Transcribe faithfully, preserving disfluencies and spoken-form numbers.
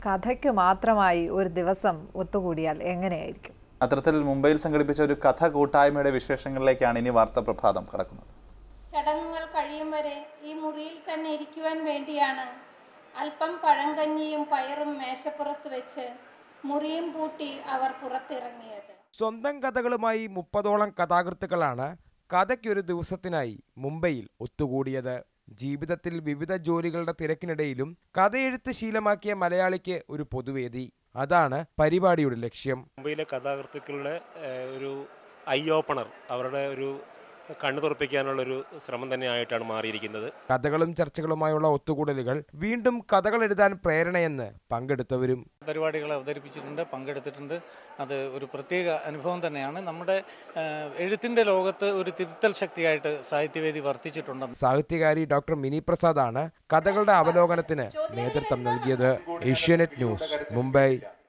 കഥയ്ക്ക് മാത്രമായി ഒരു ദിവസം ഒത്തുകൂടിയാൽ എങ്ങനെയായിരിക്കും? അത്തരത്തിൽ മുംബൈയിൽ സംഘടിപ്പിച്ച ഒരു കഥ കൂട്ടായ്മയുടെ വിശേഷങ്ങളിലേക്കാണ് ഇനി വാർത്താ പ്രഭാതം കടക്കുന്നത്. ചടങ്ങുകൾ കഴിയും വരെ ഈ മുറിയിൽ തന്നെ ഇരിക്കുവാൻ വേണ്ടിയാണ് അല്പം പഴങ്കഞ്ഞിയും പയറും മേശപ്പുറത്ത് വെച്ച് മുറിയും പൂട്ടി അവർ പുറത്തിറങ്ങിയത്. സ്വന്തം കഥകളുമായി മുപ്പതോളം കഥാകൃത്തുക്കളാണ് കഥയ്ക്കൊരു ദിവസത്തിനായി മുംബൈയിൽ ഒത്തുകൂടിയത്. ജീവിതത്തിൽ വിവിധ ജോലികളുടെ തിരക്കിനിടയിലും കഥയെഴുത്ത് ശീലമാക്കിയ മലയാളിക്ക് ഒരു പൊതുവേദി, അതാണ് പരിപാടിയുടെ ലക്ഷ്യം. മുംബൈയിലെ കഥാകൃത്തുക്കളുടെ ഒരു ഐ ഓപ്പണർ, അവരുടെ ഒരു കണ്ണു തുറപ്പിക്കാനുള്ളൊരു ശ്രമം തന്നെയായിട്ടാണ് മാറിയിരിക്കുന്നത്. കഥകളും ചർച്ചകളുമായുള്ള ഒത്തുകൂടലുകൾ വീണ്ടും കഥകൾ എഴുതാൻ പ്രേരണയെന്ന് പങ്കെടുത്തവരും. പരിപാടികൾ അവതരിപ്പിച്ചിട്ടുണ്ട്, പങ്കെടുത്തിട്ടുണ്ട്. അത് ഒരു പ്രത്യേക അനുഭവം തന്നെയാണ്. നമ്മുടെ എഴുത്തിൻ്റെ ലോകത്ത് ഒരു തിരുത്തൽ ശക്തിയായിട്ട് സാഹിത്യവേദി വർത്തിച്ചിട്ടുണ്ട്. സാഹിത്യകാരി ഡോക്ടർ മിനി പ്രസാദാണ് കഥകളുടെ അവലോകനത്തിന് നേതൃത്വം നൽകിയത്. ഏഷ്യാനെറ്റ് ന്യൂസ്, മുംബൈ.